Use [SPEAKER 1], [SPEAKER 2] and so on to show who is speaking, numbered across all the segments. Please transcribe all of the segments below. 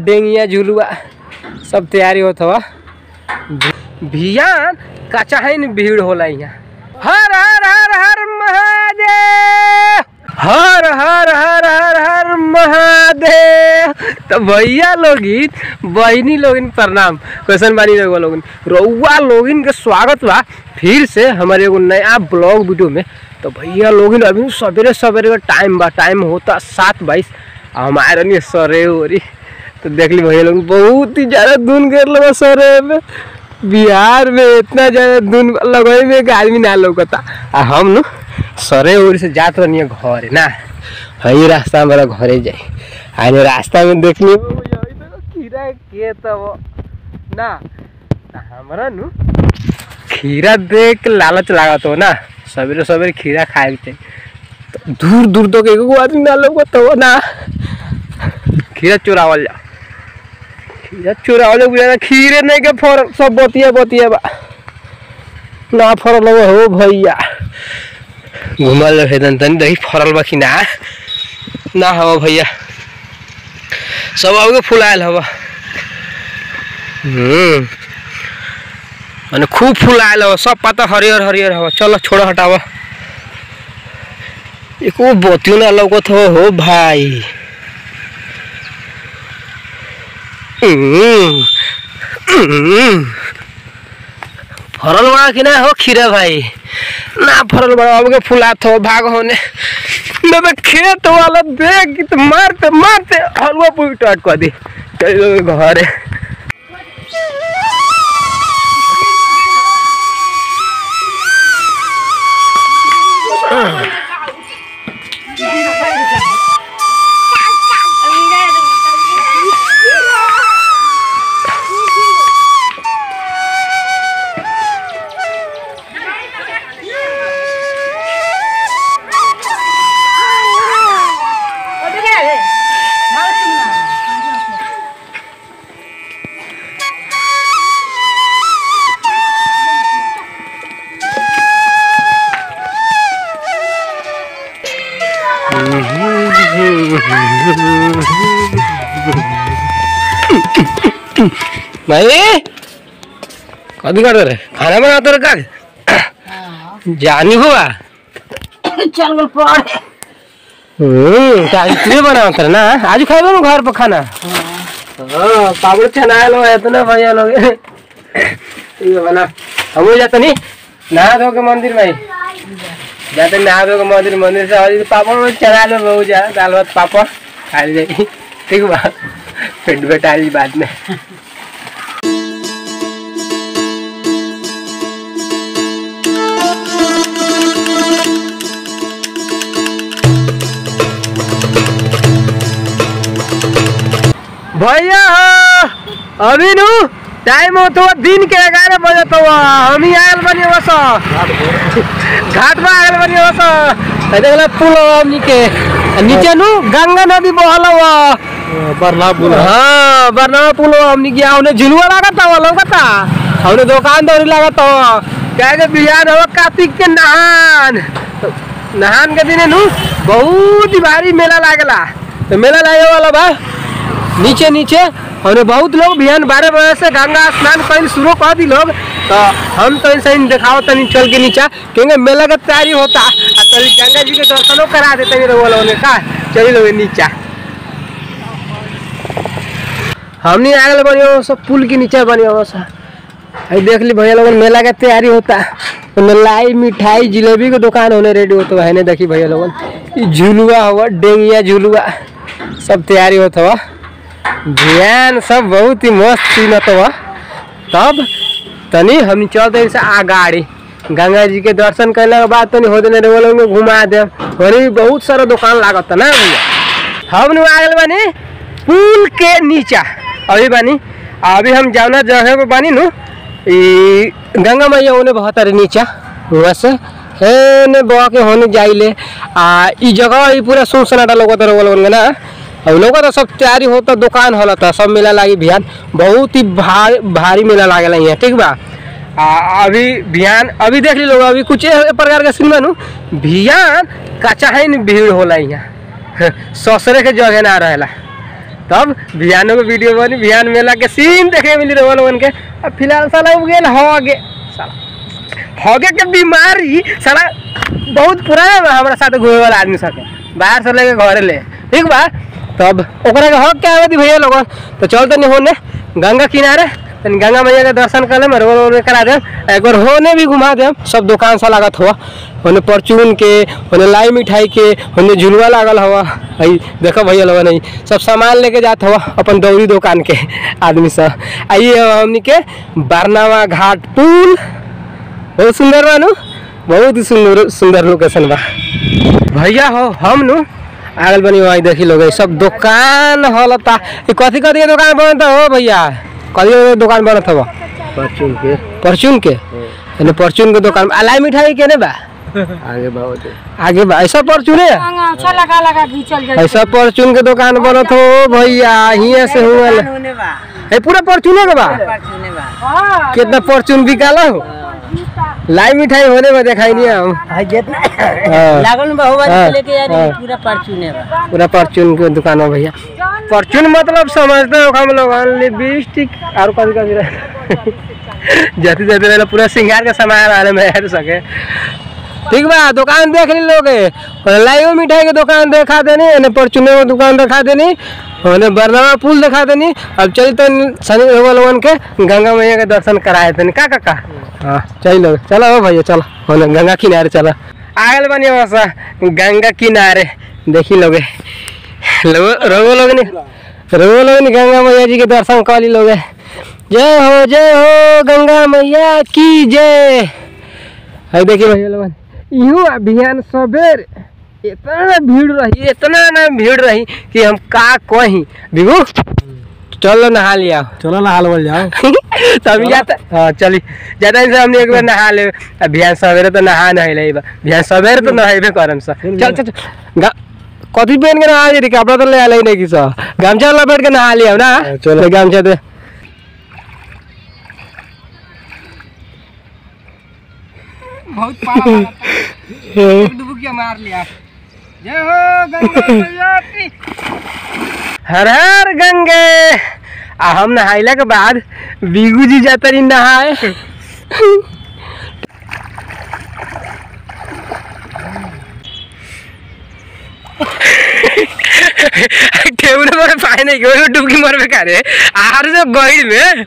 [SPEAKER 1] डेंगिया झुलुआ सब तैयारी होत हवा। भियान का चाहे न भीड़ होला यहाँ। हर हर हर हर महादेव, हर हर हर हर हर महादेव। तो भैया लोगिन बहनी लोगिन प्रणाम, कैसन बानी रहुआ लोगिन। रउआ लोगिन के स्वागत बा फिर से हमारे एगो नया ब्लॉग वीडियो में। तो भैया लोगिन अभी सवेरे सवेरे का टाइम बा, टाइम होता 7:22। हमारे नहीं सरे हो रही तो देख ली भैया लोग बहुत ही ज़्यादा धुन कर लो सरे में। बिहार में इतना ज़्यादा धुन लगे में एक आदमी ना लौकता। हम न सरे ओर से जात रही घर ना, हई रास्ता हमारा घरे जाए। आने रास्ता में देख ली खीरा के तब ना हमारा न खीरा देख लालच लागत हो ना, सवेरे सवेरे खीरा खाए के चाहिए। तो दूर दूर तक एगो आदमी ना लौकत हो ना, खीरा चुरावल जा, खीरा चुरावल जा। खीरे नहीं के फर सब बतिया बतिया बा ना फरल हो भैया। घुमल हेदन तनी दही फरल बा कि ना हवा भैया, सब आगे फुलायल हवा। माने खूब फुलायल हवा, सब पत्ता हरियर हरियर हवा। चलो छोड़ हटावा, एको बतियो ना लौकत हो भाई। फरल बड़ा कि ना हो खीरा भाई, ना फरल बड़ा अब के फुलात हो भाग होने ना। तो खेत वाला देख तो मारते मारते हलवा पूरी टाट कर दी। चलो घर भाई कभी कर रहे खाना बनाते रहे का जानी हुआ
[SPEAKER 2] चल गल पड़े।
[SPEAKER 1] तुम्हें बनाते रहे ना, आज खाए ना घर पर खाना। हाँ पापड़ चना लो इतना भैया लोग बना। हम जाते नहीं नहा धो के मंदिर भाई, जाते नहा धो के मंदिर, मंदिर से पापड़ चना लो बहु जा दाल भात पापड़ खा जाएगी। ठीक बा, पेट बैठा बाद में। भैया अभी नु टाइम हो तो दिन के 11 बजे तो हम ही आयल बनी बस घाट में आयल बनी बस। देखला पुल हमनी के नीचे नु गंगा नदी बहल हुआ बरना पुल। हाँ बरना पुल हमनी के हमने झुलुआ लागत हुआ लौकता, हमने दुकान दौरी लागत हुआ। क्या के बिहार हो कार्तिक के नहान, नहान के दिन नु बहुत ही भारी मेला लागला। तो मेला लागे वाला बा नीचे नीचे हमने बहुत लोग बिहान 12 बजे से गंगा स्नान कर शुरू कर दी लोग। तो हम तो ऐसे ही दिखाओ तनी चल के नीचा, क्योंकि मेला का तैयारी होता तो गंगा जी के दर्शनों करा देते लोग का। चलिए लोग नीचा हमने आगे बनी सब पुल के नीचे बनी अभी देख ली भैया लोग मेला का तैयारी होता। तो लाई मिठाई जिलेबी के दुकान होने रेडी होता है। देखी भैया लोग झुलुआ हुआ डेंगिया झुलुआ सब तैयारी होता हुआ। ध्यान सब बहुत ही मस्त सीन हुआ। तब तनी हम चलते से आगाड़ी गंगा जी के दर्शन करने के बाद तनी होते लोग घुमा दे। बहुत सारा दुकान लागत ना भैया। हम आगे बानी पुल के नीचा अभी बानी। अभी हम जाना जगह पे बानी नु गंगा मैया होने बहुत अरे नीचा वहाँ से है बह के होने जाइले। ई जगह पूरा सुनसनाटा लोग ना अब लोग तो सब तैयारी होता, दुकान होला था सब मेला लागी। बिहान बहुत ही भारी मेला लागेला यहाँ। ठीक बा अभी बिहान अभी देख ली लोग अभी कुछ प्रकार का सिनेमा नु बिहान का चाहे न भीड़ होला यहाँ ससरे के जगह ना रहेला। तब बिहानों के वीडियो बनी, बिहान मेला के सीन देखे मिली रोल बन के। अब फिलहाल साला हो गया हॉगे, साला हॉगे के बीमारी साला बहुत पुराना बा हमारा साथ घूमे वाला आदमी सके, बाहर से लेके घरे ले, ठीक बा। तब ओकरा के हक क्या होती भैया लोगन, तो चल तनी होने गंगा किनारे, तनी गंगा मैया के दर्शन कर ले, रोल करा दे, एक बार होने भी घुमा दे। सब दुकान सा लागत हुआ, होने परचून के, होने लाई मिठाई के, होने झुलवा लागल हवा। आई देखो भैया लोगन, नहीं सब सामान लेके जात हुआ अपन दौरी दुकान के आदमी सब। आइए हमनी के बरनावा घाट पुल, बहुत सुंदर बा नु, बहुत ही सुंदर लोकेशन बा भैया। हो हम नु आगल बनी वही देखी लोग सब दुकान हलता। कथी कथी के दुकान बनता हो भैया, कथी के दुकान बनत हो?
[SPEAKER 3] परचून के,
[SPEAKER 1] परचून के, परचून के दुकान। अलाई मिठाई के ने बा
[SPEAKER 3] आगे बहुत
[SPEAKER 1] आगे बा, ऐसा परचून है,
[SPEAKER 2] अच्छा लगा लगा चल जाए।
[SPEAKER 1] ऐसा परचून के दुकान बनत हो भैया। हियां से हुआ है पूरा परचून के बा। कितना परचून बिकाला हो? लाई मिठाई होने में दिखाई नहीं हम
[SPEAKER 2] लागल बहुबारी लेके यार पूरा परचून है,
[SPEAKER 1] पूरा परचून के दुकान है भैया। परचून मतलब समझते हो हम लोग लिपस्टिक और कभी कभी जाते जाते रहना पूरा श्रृंगार का सामान आने में है सके, ठीक बा। दुकान देख ली लोग, लाइव मिठाई के दुकान दिखा देनी, परचून की दुकान दिखा देनी, बरनावा पुल दिखा देनी। अब चल तो शनि लोगन के गंगा मैया के दर्शन कराए थे का काका। हाँ चलो चलो हो भैया, चलो होने गंगा किनारे चलो। आगल बनी वैसा गंगा किनारे देखी लोगे, रोगो लोग गंगा मैया जी के दर्शन कर ली लोगे। जय हो गंगा मैया की जय। है देखिए भैया लोग, यूँ अभियान सबेर इतना भीड़ रही, इतना ना भीड़ रही कि हम का कहीं। बिगू चलो नहा लिया,
[SPEAKER 3] चलो नहा लो जाओ
[SPEAKER 1] तभी जाता। हाँ चली जाता है, हमने एक बार नहा ले। अभियान सवेरे तो नहा नहीं ले, अभियान सवेरे तो नहाबे करम सा। चल चल कथी पहन के नहा जी, कपड़ा तो ले आले नहीं कि सा गमछा लपेट के नहा लिया ना। चलो गमछा दे, बहुत डुबकिया मार लिया। जय हो गंगा मैया की, हर हर गंगे। हम नहाइला के बाद बीगू जी जाता रही नहाए। ठेवने पर पाए नहीं गए, डुबकी मरबे करे आर जो गहिर में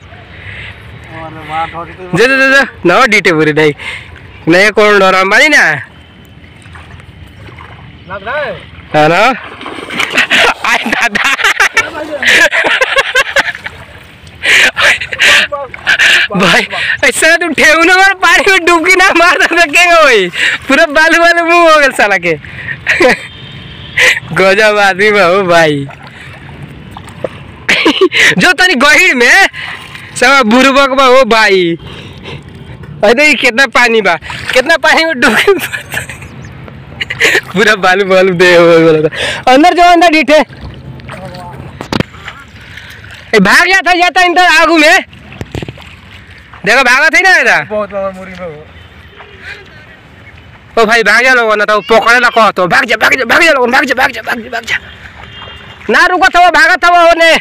[SPEAKER 1] जे न डीटे पूरी नहीं नहीं कौन डर बानी ना है ना। आई दादा भाई ऐसा तू ठेवने पर पानी में डुबकी ना मारता तो क्या भाई, पूरा बालू वाले मुंह हो गया साला के। गजब आदमी हो भाई। जो तनी गहिर में सब बुरबक बा हो भाई। अरे कितना पानी बा, कितना पानी में डुबकी पूरा बालू बालू दे अंदर जो अंदर डीठे भाग जाता इंटर आगू में देखो भागा थे ना
[SPEAKER 3] बहुत मुरी में
[SPEAKER 1] ओ भाई भाग जा लोगों ना तो पकड़े ला कह तो भाग जा लोगों भाग जा ना रुको था वो भागा था वो होने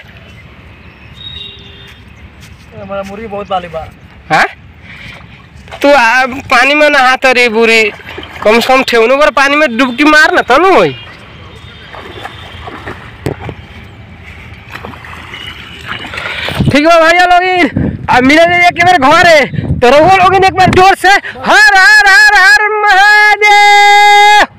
[SPEAKER 3] हमारा मुरी बहुत बाली बा।
[SPEAKER 1] हाँ तू पानी में नहाता रे बुरी, कम से कम ठेवने पर पानी में डुबकी मार ना था ना वही। ठीक है भैया लोग, अब मिले एक बार घर है तो लोग एक बार जोर से हर हर हर हर महादेव।